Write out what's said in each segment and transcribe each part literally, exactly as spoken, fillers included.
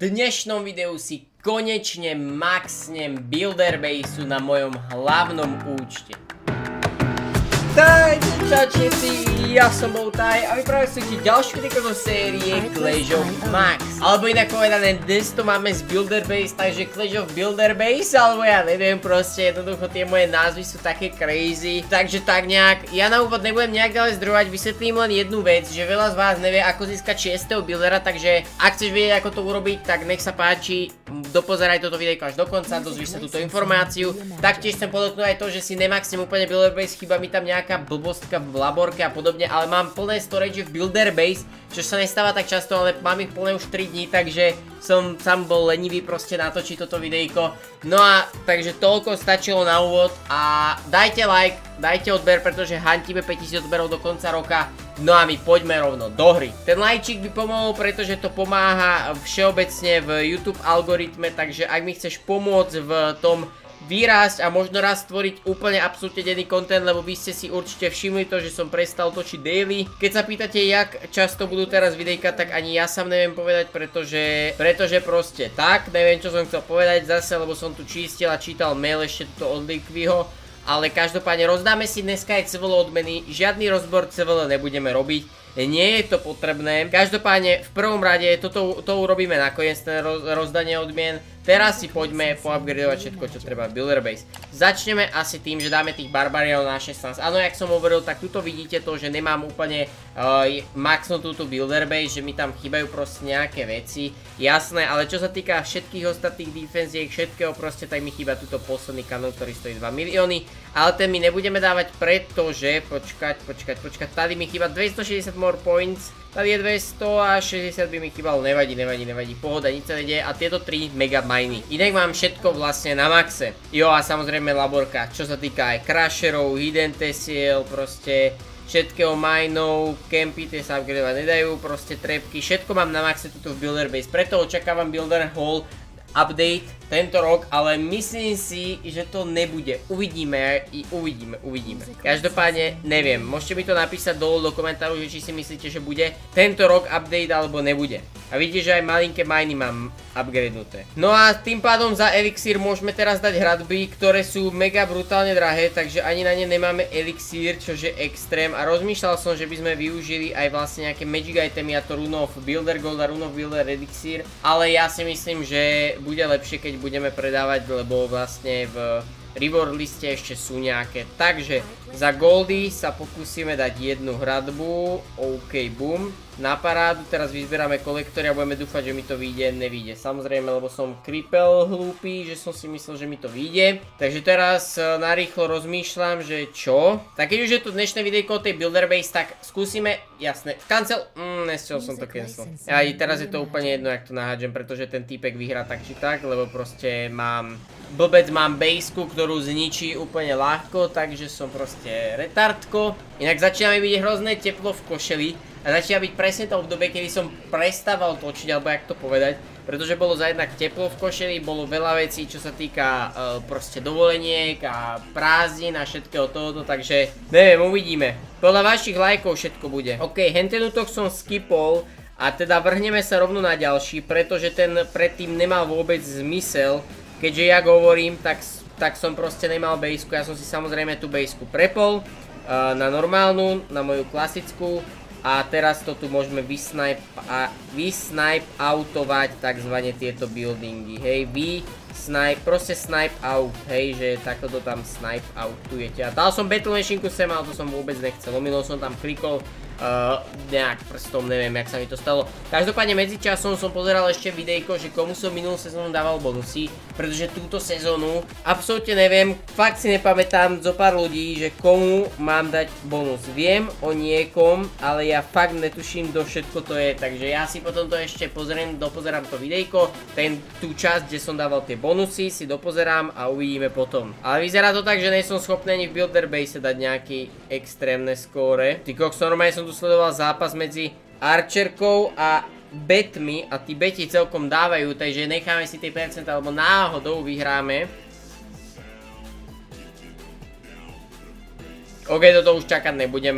dnešnom videu si konečne maxnem Builderbaseu na mojom hlavnom účte. Dajte čau všetci, ja som Bowtie a vypravím si ďalšiu videjko zo série Clash of Max. Alebo inak povedané, dnes to máme z Builderbase, takže Clash of Builderbase, alebo ja neviem, proste jednoducho tie moje názvy sú také crazy. Takže tak nejak, ja na úvod nebudem nejak ďalej zdrojovať, vysvetlím len jednu vec, že veľa z vás nevie ako získať šiesteho buildera, takže ak chceš vedieť ako to urobiť, tak nech sa páči, dopozeraj toto videjko až do konca, dozvíš sa túto informáciu. Taktiež chcem podotknúť aj to, že si nemaxnem úplne Builderbase, chýba mi tam nejaká blbostka v laborke a podobne, ale mám plné storage v Builderbase, čo sa nestáva tak často, ale mám ich plné už tri dní, takže som sám bol lenivý proste natočiť toto videjko. No a takže toľko stačilo na úvod a dajte like, dajte odber, pretože hantíme päťtisíc odberov do konca roka. No a my poďme rovno do hry. Ten lajčík by pomohol, pretože to pomáha všeobecne v YouTube algoritme, takže ak mi chceš pomôcť v tom vyrásť a možno raz stvoriť úplne absolútne denný content, lebo vy ste si určite všimli to, že som prestal točiť daily. Keď sa pýtate, jak často budú teraz videjka, tak ani ja sám neviem povedať, pretože, pretože proste tak, neviem čo som chcel povedať zase, lebo som tu čistil a čítal mail ešte tuto od Liquiho, ale každopádne rozdáme si dneska aj cé vé el odmeny, žiadny rozbor cé vé el nebudeme robiť. Nie je to potrebné. Každopádne v prvom rade toto to urobíme nakoniec, ten roz, rozdanie odmien. Teraz si poďme poupgradovať všetko, čo treba v Builderbase. Začneme asi tým, že dáme tých barbarianov na šestnásť. Áno, jak som hovoril, tak tuto vidíte to, že nemám úplne uh, maxnutú tú Builderbase, že mi tam chýbajú proste nejaké veci. Jasné, ale čo sa týka všetkých ostatných defenziek, všetkého proste, tak mi chýba túto posledný kanón, ktorý stojí dva milióny. Ale ten my nebudeme dávať, pretože, počkať, počkať, počkať, tady mi chýba dvestošesťdesiat more points. Tady je dvestošesťdesiat by mi chýbalo, nevadí, nevadí, nevadí, pohoda, nič sa nedieje a tieto tri mega miny. Inak mám všetko vlastne na maxe. Jo a samozrejme laborka, čo sa týka aj crasherov, hidden tesiel, proste všetkého minov, campy, tie sa upgradovať nedajú, proste trepky, všetko mám na maxe tuto v Builderbase, preto očakávam Builder Hall update tento rok, ale myslím si, že to nebude. Uvidíme, i uvidíme, uvidíme. Každopádne neviem, môžete mi to napísať dolu do komentáru, že či si myslíte, že bude tento rok update alebo nebude. A vidíte, že aj malinké miny mám upgradenuté. No a tým pádom za elixír môžeme teraz dať hradby, ktoré sú mega brutálne drahé, takže ani na ne nemáme elixír, čože extrém. A rozmýšľal som, že by sme využili aj vlastne nejaké magic itemy, a to Rune of Builder Gold a Rune of Builder elixír. Ale ja si myslím, že bude lepšie, keď budeme predávať, lebo vlastne v reward liste ešte sú nejaké. Takže za goldy sa pokúsime dať jednu hradbu. OK, boom. Na parádu teraz vyzberáme kolektory a budeme dúfať, že mi to vyjde. Nevyjde, samozrejme, lebo som kripel hlúpy, že som si myslel, že mi to vyjde. Takže teraz narýchlo rozmýšľam, že čo. Tak keď už je to dnešné videjko o tej Builderbase, tak skúsime, jasné, cancel. Mm, nestiel som to cancel. Aj teraz je to úplne jedno, jak to nahádžem, pretože ten týpek vyhrá tak či tak, lebo proste mám blbec, mám baseku, ktorú zničí úplne ľahko, takže som proste retardko. Inak začína mi byť hrozné teplo v košeli. A začína byť presne to obdobie, kedy som prestával točiť, alebo jak to povedať, pretože bolo za jednak teplo v košeli, bolo veľa vecí, čo sa týka uh, proste dovoleniek a prázdnin a všetkého tohoto, takže neviem, uvidíme. Podľa vašich lajkov všetko bude. OK, hentenutok som skipol a teda vrhneme sa rovno na ďalší, pretože ten predtým nemal vôbec zmysel, keďže ja hovorím, tak, tak som proste nemal baseku, ja som si samozrejme tú baseku prepol uh, na normálnu, na moju klasickú. A teraz to tu môžeme vysnipe a vysnipe outovať takzvané tieto buildingy, hej, vy snipe, proste snipe out, hej, že takto to tam snipe outujete. A dal som battle machine sem, ale to som vôbec nechcel, omylom som tam klikol uh, nejak prstom, neviem, jak sa mi to stalo. Každopádne medzičasom som pozeral ešte videjko, že komu som minulú sezónu dával bonusy, pretože túto sezónu absolútne neviem, fakt si nepamätám zo pár ľudí, že komu mám dať bonus. Viem o niekom, ale ja fakt netuším, kto všetko to je, takže ja si potom to ešte pozriem, dopozerám to videjko, ten, tú časť, kde som dával tie bonusy, si dopozerám a uvidíme potom. Ale vyzerá to tak, že nie som schopný ani v Builderbase dať nejaké extrémne skóre. Ty koks, normálne som tu sledoval zápas medzi Archerkou a betmi a tí beti celkom dávajú, takže necháme si tie percentá, alebo náhodou vyhráme. OK, toto už čakať nebudeme.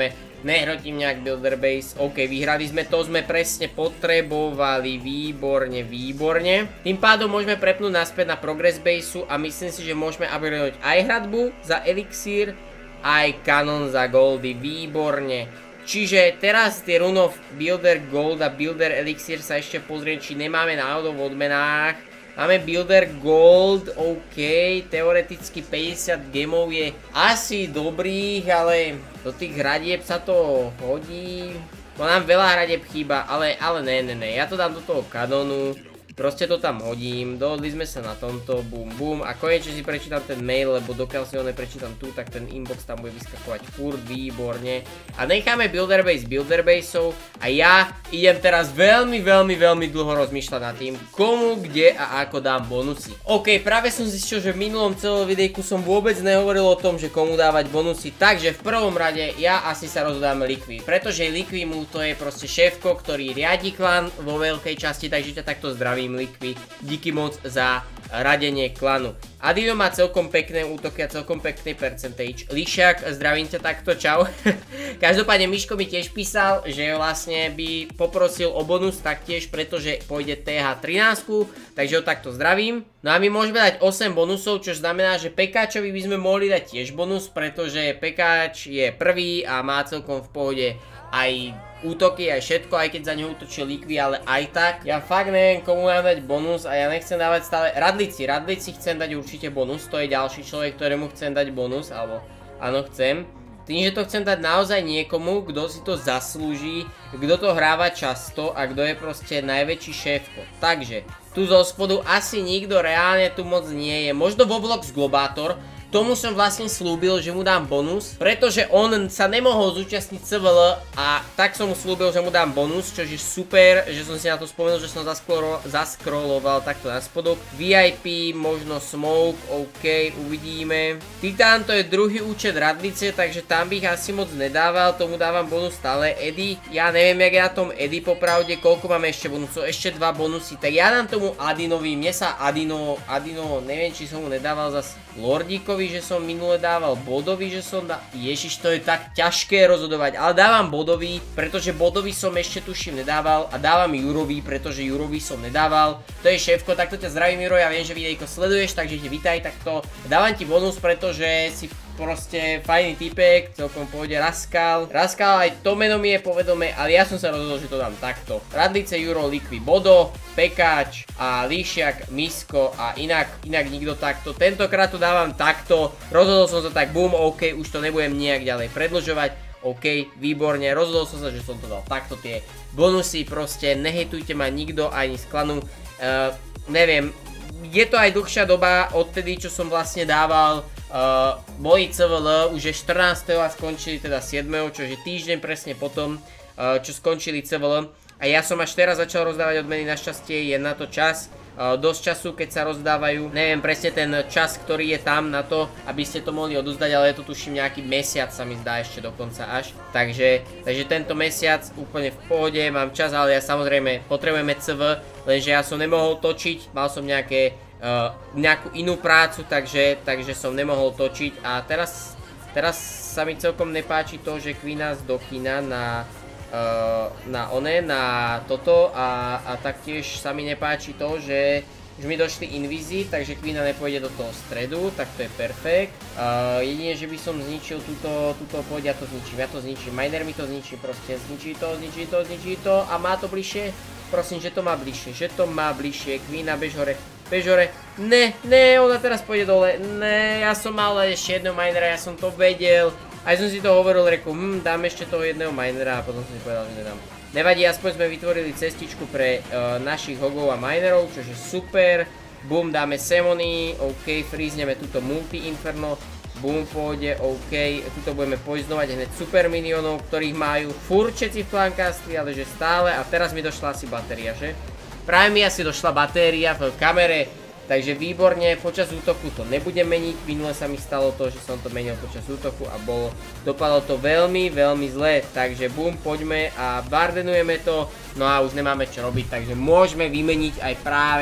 Nehrotím nejak Builder Base. OK, vyhrali sme to, sme presne potrebovali. Výborne, výborne. Tým pádom môžeme prepnúť naspäť na Progress Baseu a myslím si, že môžeme upgradeovať aj hradbu za Elixír, aj kanon za Goldy. Výborne. Čiže teraz tie Rune of Builder Gold a Builder Elixír sa ešte pozriem, či nemáme náhodou v odmenách. Máme Builder Gold, OK, teoreticky päťdesiat gemov je asi dobrých, ale do tých hradieb sa to hodí. To nám veľa hradieb chýba, ale, ale ne, ne, ne, ja to dám do toho kanónu. Proste to tam hodím, dohodli sme sa na tomto, bum bum a konečne si prečítam ten mail, lebo dokiaľ si ho neprečítam tu, tak ten inbox tam bude vyskakovať furt, výborne. A necháme Builder Base Builder Baseov a ja idem teraz veľmi, veľmi, veľmi dlho rozmýšľať nad tým, komu, kde a ako dám bonusy. OK, práve som zistil, že v minulom celom videjku som vôbec nehovoril o tom, že komu dávať bonusy, takže v prvom rade ja asi sa rozhodám Liqui, pretože Liqui mu to je proste šéfko, ktorý riadi klan vo veľkej časti, takže ťa takto zdravím. Liqui, díky moc za radenie klanu. Adino má celkom pekné útoky a celkom pekný percentage. Lišiak, zdravím ťa takto, čau. Každopádne Miško mi tiež písal, že vlastne by poprosil o bonus taktiež, pretože pôjde té há trinásť, takže ho takto zdravím. No a my môžeme dať osem bonusov, čo znamená, že Pekáčovi by sme mohli dať tiež bonus, pretože Pekáč je prvý a má celkom v pohode aj útoky, aj všetko, aj keď za neho útočil Liqui, ale aj tak. Ja fakt neviem, komu mám dať bonus a ja nechcem dávať stále... Radlici, Radlici chcem dať určite bonus, to je ďalší človek, ktorému chcem dať bonus, alebo áno, chcem. Tým, že to chcem dať naozaj niekomu, kto si to zaslúži, kto to hráva často a kto je proste najväčší šéfko. Takže, tu zo spodu asi nikto reálne tu moc nie je. Možno Voblox Globátor. Tomu som vlastne slúbil, že mu dám bonus, pretože on sa nemohol zúčastniť cé vé el a tak som mu slúbil, že mu dám bonus, čo je super, že som si na to spomenul, že som zascrolloval takto na spodok. vé í pé, možno Smoke, OK, uvidíme. Titán to je druhý účet Radlice, takže tam bych asi moc nedával, tomu dávam bonus stále. Eddie, ja neviem, jak je na tom Eddie popravde, koľko máme ešte bonusov, ešte dva bonusy, tak ja dám tomu Adinovi, mne sa Adino, Adino, neviem, či som mu nedával zas Lordíkovi, že som minule dával Bodovi, že som dá... Ježiš, to je tak ťažké rozhodovať, ale dávam Bodovi, pretože Bodovi som ešte tuším nedával a dávam Jurovi, pretože Jurovi som nedával. To je šéfko, takto ťa zdravím Juro, ja viem, že videjko sleduješ, takže te vítaj takto. Dávam ti bonus, pretože si proste fajný typek, celkom pôjde Raskal. Raskal aj to meno mi je povedomé, ale ja som sa rozhodol, že to dám takto. Radlice, Juro, Liqui, Bodo, Pekáč a Líšiak, Misko a inak, inak nikto takto. Tentokrát to dávam takto. Rozhodol som sa tak, boom, OK, už to nebudem nejak ďalej predĺžovať. OK, výborne, rozhodol som sa, že som to dal takto, tie bonusy, proste nehejtujte ma nikto ani z klanu. Uh, neviem, je to aj dlhšia doba odtedy, čo som vlastne dával Uh, moji cé vé el, už je štrnásteho a skončili teda siedmeho, čo je týždeň presne potom, uh, čo skončili cé vé el. A ja som až teraz začal rozdávať odmeny, našťastie je na to čas, uh, dosť času, keď sa rozdávajú. Neviem presne ten čas, ktorý je tam na to, aby ste to mohli odozdať, ale je to tuším nejaký mesiac, sa mi zdá ešte dokonca až. Takže, takže tento mesiac úplne v pohode, mám čas, ale ja samozrejme potrebujeme cé vé, lenže ja som nemohol točiť, mal som nejaké Uh, nejakú inú prácu, takže, takže som nemohol točiť a teraz, teraz sa mi celkom nepáči to, že Queenaz do kina na, uh, na one, na toto a, a taktiež sa mi nepáči to, že už mi došli invizy, takže Queena nepôjde do toho stredu, tak to je perfekt. Uh, jedine, že by som zničil túto, túto poď, ja to zničím, ja to zničím, miner mi to zničí, proste zničí to, zničí to, zničí to a má to bližšie, prosím, že to má bližšie, že to má bližšie, Queena bež hore. Bež hore, ne, ne, ona teraz pôjde dole, ne, ja som mal ešte jedného minera, ja som to vedel, aj som si to hovoril, reku, hm, dám ešte toho jedného minera a potom som si povedal, že nedám. Nevadí, aspoň sme vytvorili cestičku pre uh, našich hogov a minerov, čo je super, bum, dáme semony, OK, frízneme túto multi-inferno, bum, pôjde, OK, tuto budeme poiznovať hneď super minionov, ktorých majú furt všetci v Clancastli, ale že stále, a teraz mi došla asi batéria, že? Práve mi asi došla batéria v kamere, takže výborne, počas útoku to nebudem meniť, minule sa mi stalo to, že som to menil počas útoku a bolo, dopadlo to veľmi, veľmi zle, takže bum, poďme a bardenujeme to, no a už nemáme čo robiť, takže môžeme vymeniť aj práve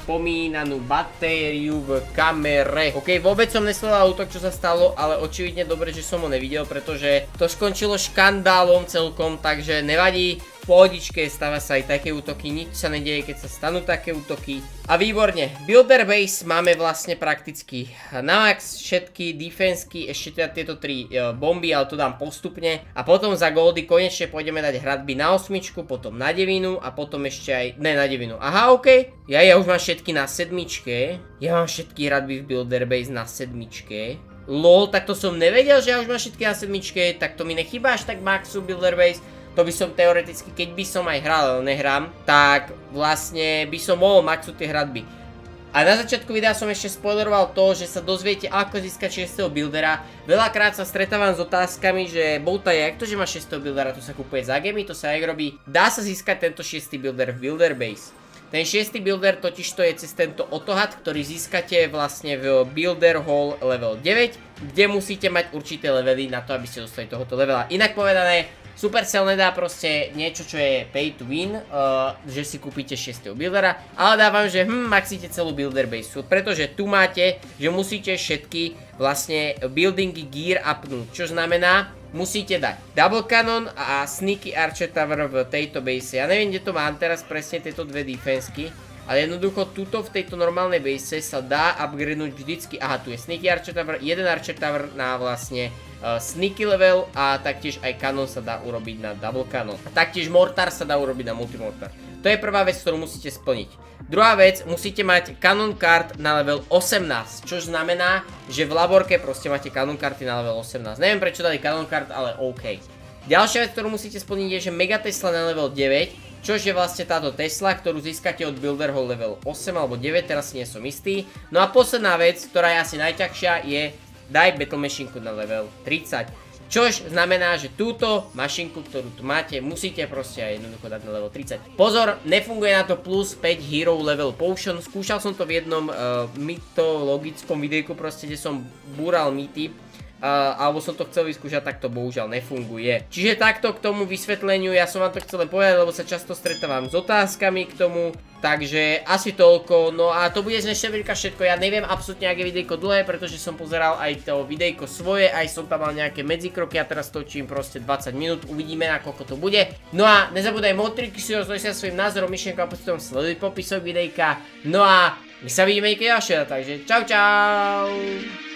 spomínanú batériu v kamere. OK, vôbec som nesledoval útok, čo sa stalo, ale očividne dobre, že som ho nevidel, pretože to skončilo škandálom celkom, takže nevadí. V pohodičke stáva sa aj také útoky, nič sa nedieje, keď sa stanú také útoky. A výborne, Builder Base máme vlastne prakticky na max všetky defensky, ešte teda tieto tri e, bomby, ale to dám postupne. A potom za goldy konečne pôjdeme dať hradby na osmičku, potom na devinu a potom ešte aj, ne na devinu. Aha, OK, ja, ja už mám všetky na sedmičke, ja mám všetky hradby v Builder Base na sedmičke. Lol, tak to som nevedel, že ja už mám všetky na sedmičke, tak to mi nechýba až tak maxu Builder Base. To by som teoreticky, keď by som aj hral, ale nehrám, tak vlastne by som mohol maxu tie hradby. A na začiatku videa som ešte spoileroval to, že sa dozviete, ako získať šiesteho buildera. Veľakrát sa stretávam s otázkami, že Boutaj, jak to, že má šiesteho buildera, to sa kúpuje za gemy, to sa aj robí. Dá sa získať tento šiestý builder v Builder Base. Ten šiestý builder totiž to je cez tento otohat, ktorý získate vlastne v Builder Hall level deväť, kde musíte mať určité levely na to, aby ste dostali tohoto levela. Inak povedané, Supercell nedá proste niečo, čo je pay to win, uh, že si kúpite šiesteho buildera, ale dávam, že hm, maxíte celú builder base, pretože tu máte, že musíte všetky vlastne buildingy gear upnúť, čo znamená, musíte dať double cannon a sneaky archer tower v tejto base. Ja neviem, kde to mám teraz presne tieto dve defensky, ale jednoducho tuto v tejto normálnej base sa dá upgradenúť vždycky. Aha, tu je sneaky archer tower, jeden archer tower na vlastne Uh, sneaky level a taktiež aj kanon sa dá urobiť na double kanon. A taktiež mortar sa dá urobiť na multimortar. To je prvá vec, ktorú musíte splniť. Druhá vec, musíte mať kanon card na level osemnásť, čo znamená, že v laborke proste máte kanon karty na level osemnásť. Neviem prečo dali kanon card, ale OK. Ďalšia vec, ktorú musíte splniť je, že Mega Tesla na level deväť, čož je vlastne táto Tesla, ktorú získate od Builder Hall level osem alebo deväť, teraz nie som istý. No a posledná vec, ktorá je asi najťažšia, je daj Battle Machinku na level tridsať. Čož znamená, že túto mašinku, ktorú tu máte, musíte proste aj jednoducho dať na level tridsať. Pozor, nefunguje na to plus päť Hero Level Potion. Skúšal som to v jednom uh, mytologickom videjku, proste, kde som búral mýty. Uh, alebo som to chcel vyskúšať, tak to bohužiaľ nefunguje. Čiže takto k tomu vysvetleniu, ja som vám to chcel len povedať, lebo sa často stretávam s otázkami k tomu, takže asi toľko. No a to bude z dnešného videjka všetko, ja neviem absolútne, aké videjko dlhé, pretože som pozeral aj to videjko svoje, aj som tam mal nejaké medzikroky a teraz točím proste dvadsať minút, uvidíme, nakoľko to bude. No a nezabúdaj modriky si rozdoj sa svojím názorom, myšlienkou a pocitom sleduj popisok videjka. No a my sa vidíme niekedy ďalšie, takže čau čau!